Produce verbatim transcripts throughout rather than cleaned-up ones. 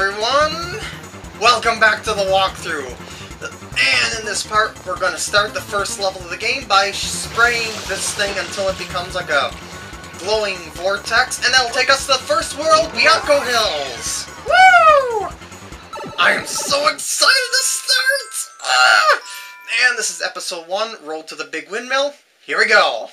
everyone! Welcome back to the walkthrough. And in this part, we're going to start the first level of the game by spraying this thing until it becomes like a glowing vortex, and that'll take us to the first world, Bianco Hills! Woo! I am so excited to start! Ah! And this is episode one, Road to the Big Windmill. Here we go!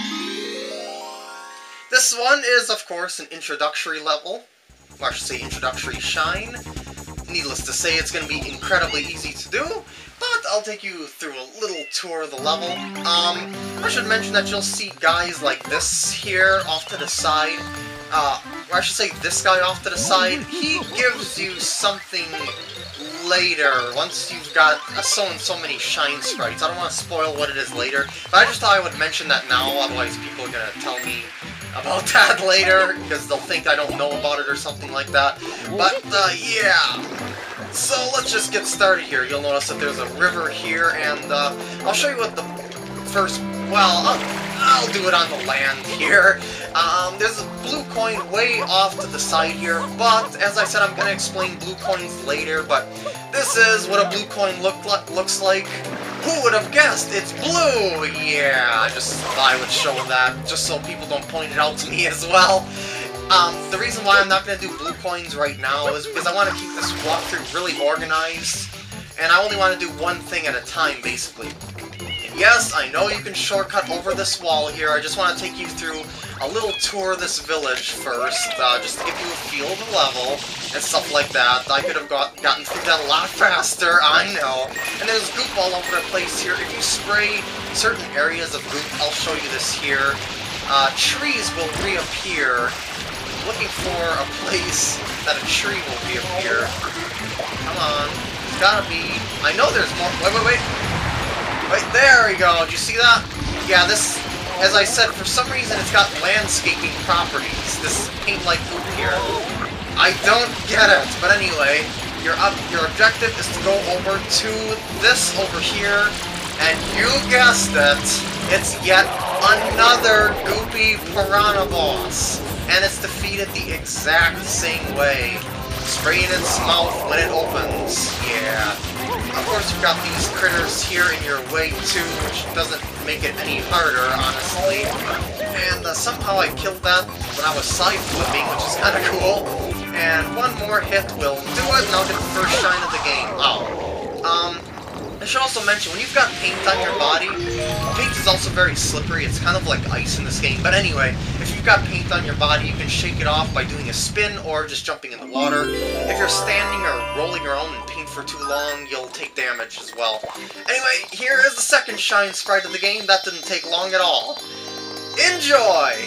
This one is, of course, an introductory level. Or I should say introductory shine. Needless to say, it's going to be incredibly easy to do, but I'll take you through a little tour of the level. Um, I should mention that you'll see guys like this here off to the side. Uh, or I should say this guy off to the side. He gives you something later, once you've got uh, so and so many shine sprites. I don't want to spoil what it is later, but I just thought I would mention that now, otherwise people are going to tell me about that later, because they'll think I don't know about it or something like that. But, uh, yeah. So, let's just get started here. You'll notice that there's a river here, and, uh, I'll show you what the first... Well, I'll, I'll do it on the land here. Um, there's a blue coin way off to the side here, but, as I said, I'm gonna explain blue coins later, but this is what a blue coin look li- looks like. Who would have guessed? It's blue! Yeah, I just thought I would show that, just so people don't point it out to me as well. Um, the reason why I'm not going to do blue coins right now is because I want to keep this walkthrough really organized, and I only want to do one thing at a time, basically. And yes, I know you can shortcut over this wall here. I just want to take you through a little tour of this village first, uh, just to give you a feel of the level and stuff like that. I could have got, gotten through that a lot faster, I know. And there's goop all over the place here. If you spray certain areas of goop, I'll show you this here, uh, trees will reappear. Looking for a place that a tree will reappear. Come on, there's gotta be... I know there's more... Wait, wait, wait! Right there we go, did you see that? Yeah, this... As I said, for some reason it's got landscaping properties, this paint-like goop here. I don't get it, but anyway, your up, your objective is to go over to this over here, and you guessed it, it's yet another Goopy Piranha boss, and it's defeated the exact same way. Spray in its mouth when it opens, yeah. Of course, you've got these critters here in your way too, which doesn't make it any harder, honestly. And uh, somehow I killed that when I was side flipping, which is kind of cool. And one more hit will do it, and I'll get the first shine of the game. Oh. Um, I should also mention, when you've got paint on your body, paint is also very slippery. It's kind of like ice in this game. But anyway, if you've got paint on your body, you can shake it off by doing a spin or just jumping in the water. If you're standing or rolling around in paint for too long, you'll take damage as well. Anyway, here is the second shine sprite of the game. That didn't take long at all. Enjoy!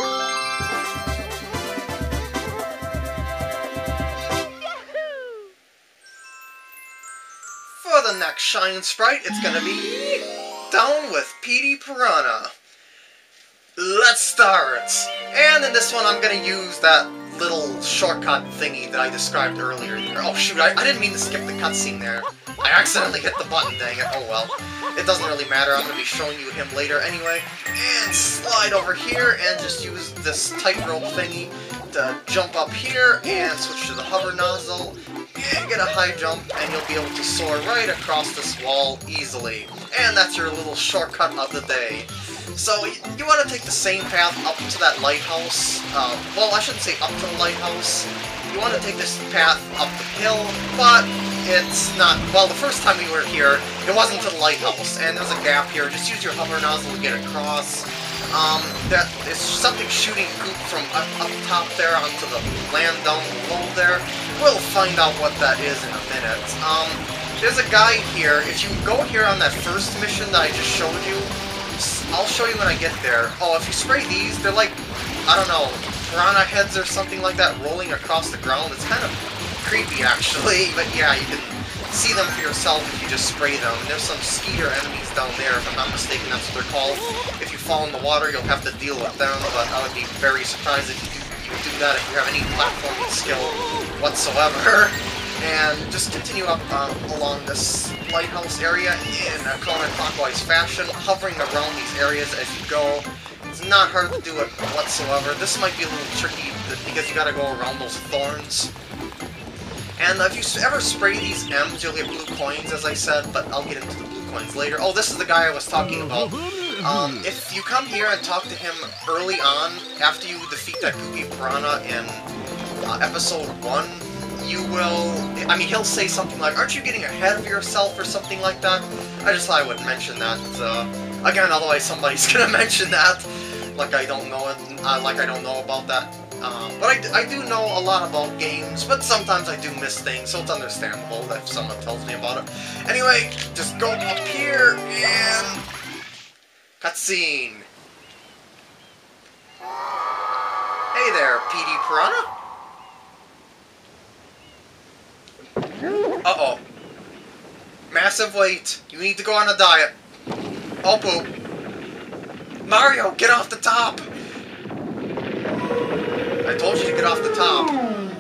For the next shine sprite, it's gonna be down with Petey Piranha. Let's start! And in this one, I'm gonna use that little shortcut thingy that I described earlier. Oh shoot, I, I didn't mean to skip the cutscene there. I accidentally hit the button, dang it. Oh well. It doesn't really matter, I'm gonna be showing you him later anyway. And slide over here and just use this tightrope thingy to jump up here and switch to the hover nozzle. And get a high jump, and you'll be able to soar right across this wall easily. And that's your little shortcut of the day. So, you want to take the same path up to that lighthouse. Uh, well, I shouldn't say up to the lighthouse. You want to take this path up the hill, but it's not... Well, the first time we were here, it wasn't to the lighthouse, and there's a gap here. Just use your hover nozzle to get across. Um, that is something shooting goop from up, up top there onto the land down below there. We'll find out what that is in a minute. Um, there's a guy here. If you go here on that first mission that I just showed you, I'll show you when I get there. Oh, if you spray these, they're like, I don't know, piranha heads or something like that rolling across the ground. It's kind of creepy, actually, but yeah, you can see them for yourself if you just spray them. There's some skeeter enemies down there, if I'm not mistaken, that's what they're called. If you fall in the water, you'll have to deal with them, but I would be very surprised if you do, you do that if you have any platforming skill whatsoever. And just continue up um, along this lighthouse area in a counterclockwise fashion, hovering around these areas as you go. It's not hard to do it whatsoever. This might be a little tricky because you gotta go around those thorns. And if you ever spray these M's, you'll get blue coins, as I said, but I'll get into the blue coins later. Oh, this is the guy I was talking about. Um, if you come here and talk to him early on, after you defeat that Goopy Piranha in uh, episode one, you will... I mean, he'll say something like, aren't you getting ahead of yourself, or something like that? I just thought I would mention that. Uh, again, otherwise somebody's gonna mention that. Like I don't know it, uh, like I don't know about that. Um, but I, I do know a lot about games, but sometimes I do miss things, so it's understandable if someone tells me about it. Anyway, just go up here and... cutscene. Hey there, Petey Piranha. Uh-oh. Massive weight. You need to go on a diet. Oh, poop. Mario, get off the top! I told you to get off the top.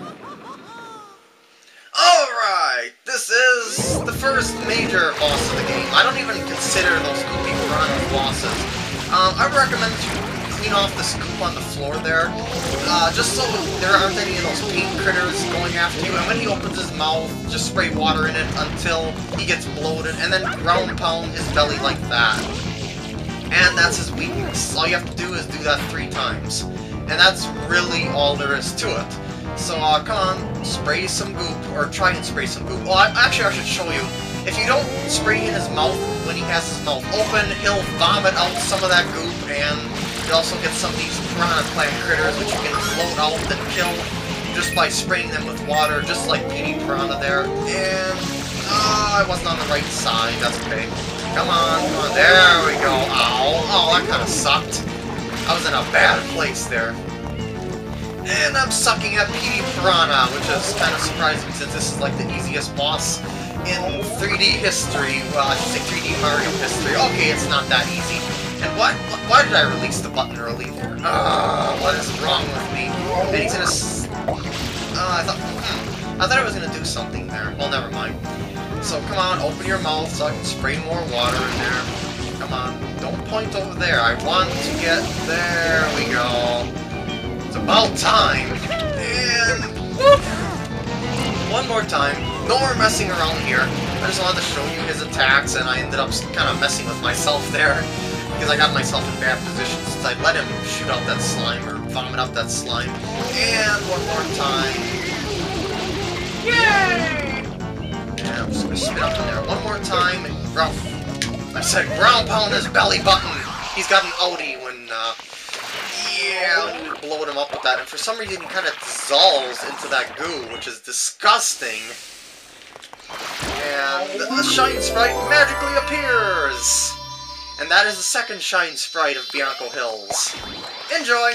Alright, this is the first major boss of the game. I don't even consider those Goopy Piranha bosses. Um, I recommend you clean off the scoop on the floor there, uh, just so there aren't any of those paint critters going after you. And when he opens his mouth, just spray water in it until he gets bloated, and then ground pound his belly like that. And that's his weakness. All you have to do is do that three times. And that's really all there is to it. So, uh, come on, spray some goop, or try and spray some goop. Well, I, actually, I should show you. If you don't spray in his mouth when he has his mouth open, he'll vomit out some of that goop, and you also get some of these piranha plant critters, which you can float out and kill just by spraying them with water, just like Petey Piranha there. And, uh, I wasn't on the right side, that's okay. Come on, come on, there we go. Ow, oh, that kind of sucked. I was in a bad place there. And I'm sucking at Petey Piranha, which is kind of surprising since this is like the easiest boss in three D history. Well, I should say three D Mario history. Okay, it's not that easy. And why, why did I release the button early there? Ah, uh, what is wrong with me? And he's gonna... S uh, I thought... Hmm, I thought I was gonna do something there. Well, never mind. So come on, open your mouth so I can spray more water in there. Come on, don't point over there. I want to get... There we go. It's about time. And... Whoop. One more time. No more messing around here. I just wanted to show you his attacks, and I ended up kind of messing with myself there. Because I got myself in bad position since I let him shoot out that slime, or vomit out that slime. And one more time. Yay! And I'm just going to spit up in there one more time. And ground, I said ground pound his belly button. He's got an outie when, uh, yeah, when you blow him up with that. And for some reason he kind of dissolves into that goo, which is disgusting. And the Shine Sprite magically appears! And that is the second Shine Sprite of Bianco Hills. Enjoy!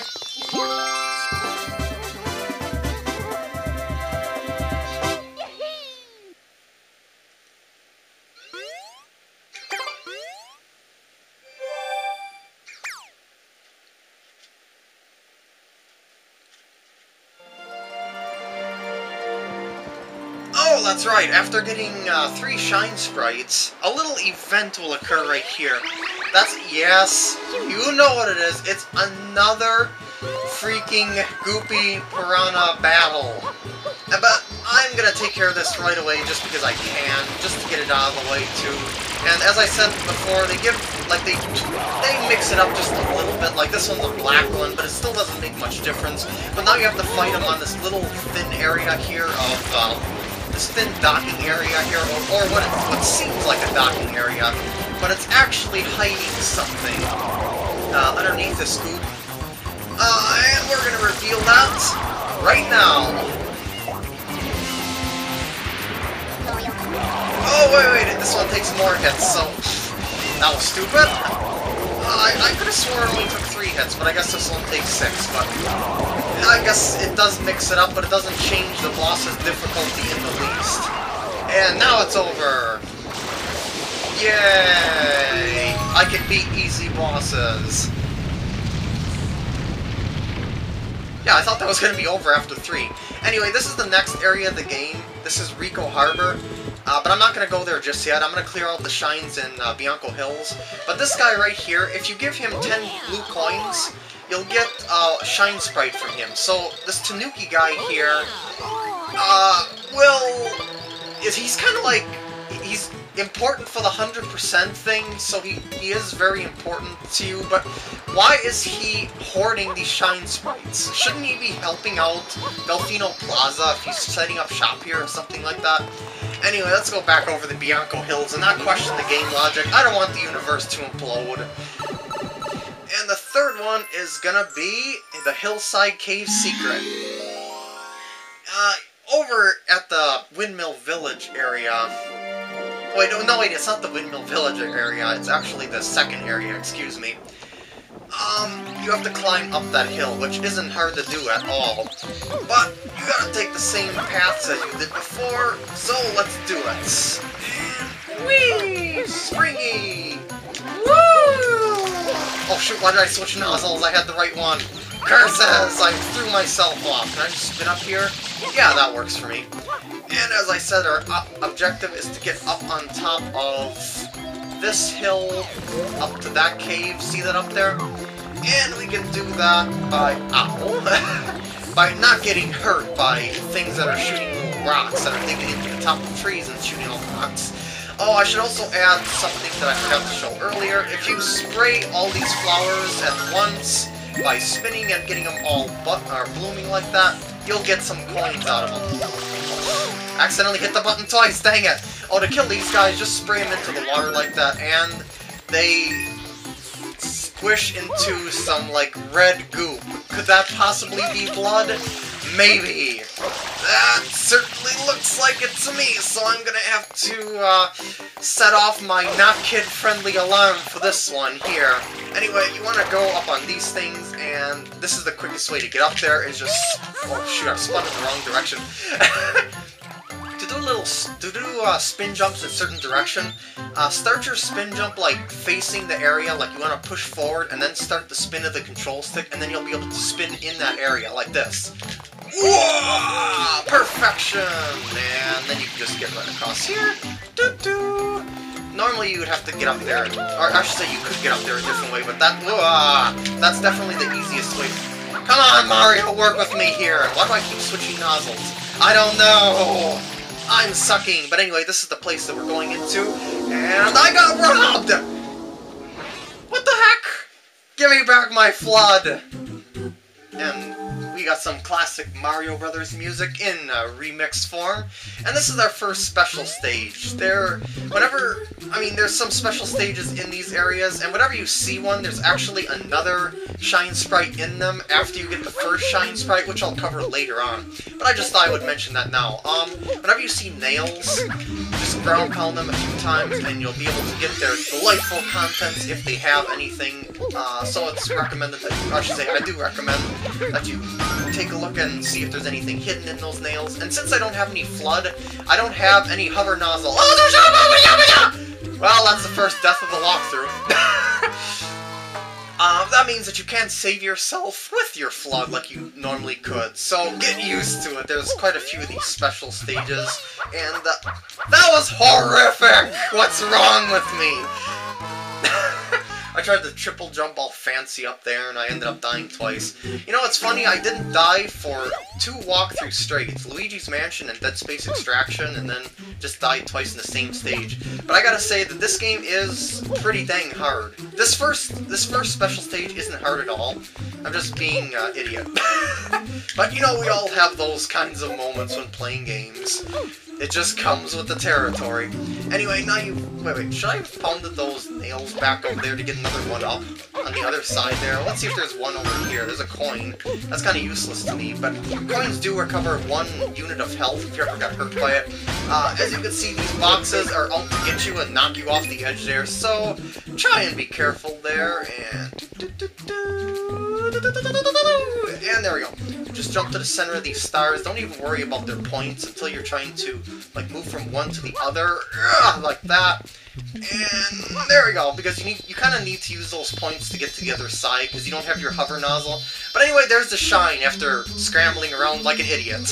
Oh, that's right. After getting uh, three Shine Sprites, a little event will occur right here. That's, yes, you know what it is. It's another freaking Goopy Piranha battle. But I'm gonna take care of this right away just because I can, just to get it out of the way too. And as I said before, they give, like, they they mix it up just a little bit. Like, this one's a black one, but it still doesn't make much difference. But now you have to fight them on this little thin area here of, uh, this thin docking area here, or, or what, what seems like a docking area, but it's actually hiding something uh, underneath the scoop. Uh, and we're going to reveal that right now. Oh, wait, wait, this one takes more hits, so that was stupid. Uh, I, I could have sworn it only took three hits, but I guess this one takes six, but I guess it does mix it up, but it doesn't change the boss's difficulty in the least. And now it's over! Yay! I can beat easy bosses. Yeah, I thought that was going to be over after three. Anyway, this is the next area of the game. This is Rico Harbor. Uh, but I'm not going to go there just yet. I'm going to clear out the shines in uh, Bianco Hills. But this guy right here, if you give him ten blue coins, you'll get uh, a Shine Sprite from him. So this Tanuki guy here, uh, Will, is he's kind of like, he's important for the one hundred percent thing, so he, he is very important to you, but why is he hoarding these shine sprites? Shouldn't he be helping out Delfino Plaza if he's setting up shop here or something like that? Anyway, let's go back over the Bianco Hills and not question the game logic. I don't want the universe to implode. And the third one is gonna be the Hillside Cave Secret. Uh, over at the Windmill Village area... Wait, no, no, wait, it's not the Windmill Village area, it's actually the second area, excuse me. Um, you have to climb up that hill, which isn't hard to do at all. But you gotta take the same paths as you did before, so let's do it. Whee! Springy! Woo! Oh shoot, why did I switch nozzles? I had the right one. Curses! I threw myself off. Can I just spin up here? Yeah, that works for me. And as I said, our objective is to get up on top of this hill, up to that cave. See that up there? And we can do that by, ow, by not getting hurt by things that are shooting little rocks that are digging into the top of trees and shooting all rocks. Oh, I should also add something that I forgot to show earlier. If you spray all these flowers at once by spinning and getting them all but or blooming like that, you'll get some coins out of them. Accidentally hit the button twice, dang it! Oh, to kill these guys, just spray them into the water like that, and they squish into some, like, red goop. Could that possibly be blood? Maybe. That certainly looks like it to me, so I'm gonna have to, uh, set off my not kid-friendly alarm for this one here. Anyway, you want to go up on these things, and this is the quickest way to get up there, is just... Oh, shoot, I've spun in the wrong direction. To do little, to do uh, spin jumps in a certain direction, uh, start your spin jump like facing the area, like you want to push forward, and then start the spin of the control stick, and then you'll be able to spin in that area, like this. Whoa! Perfection! And then you can just get right across here. Doo-doo! Normally you would have to get up there, or I should say you could get up there a different way, but that, whoa, that's definitely the easiest way. Come on, Mario, work with me here! Why do I keep switching nozzles? I don't know! I'm sucking! But anyway, this is the place that we're going into, and I got robbed! What the heck? Give me back my flood! And we got some classic Mario Brothers music in uh, remix form, and this is our first special stage. There, whenever, I mean, there's some special stages in these areas, and whenever you see one, there's actually another shine sprite in them after you get the first shine sprite, which I'll cover later on. But I just thought I would mention that now. Um, whenever you see nails, just ground pound them a few times, and you'll be able to get their delightful contents if they have anything. Uh, so it's recommended that, I should say, I do recommend that you take a look and see if there's anything hidden in those nails. And since I don't have any flood, I don't have any hover nozzle. Oh, there's a... Well, that's the first death of the walkthrough. Um, that means that you can't save yourself with your flood like you normally could, so get used to it. There's quite a few of these special stages, and uh, that was horrific! What's wrong with me? I tried to triple jump all fancy up there, and I ended up dying twice. You know, it's funny, I didn't die for two walkthroughs straight. It's Luigi's Mansion and Dead Space Extraction, and then just died twice in the same stage. But I gotta say that this game is pretty dang hard. This first, this first special stage isn't hard at all. I'm just being an uh, idiot. But you know, we all have those kinds of moments when playing games. It just comes with the territory. Anyway, now you... Wait, wait, should I have pounded those nails back over there to get another one up? On the other side there? Let's see if there's one over here. There's a coin. That's kind of useless to me, but coins do recover one unit of health if you ever got hurt by it. Uh, as you can see, these boxes are out to get you and knock you off the edge there, so try and be careful there, and... And there we go. Just jump to the center of these stars. Don't even worry about their points until you're trying to, like, move from one to the other. Ugh, like that. And there we go. Because you need, you kind of need to use those points to get to the other side, because you don't have your hover nozzle. But anyway, there's the shine after scrambling around like an idiot.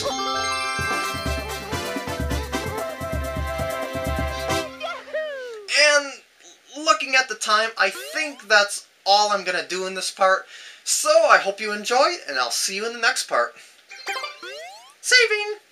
And looking at the time, I think that's all I'm gonna do in this part. So I hope you enjoyed, and I'll see you in the next part. Saving!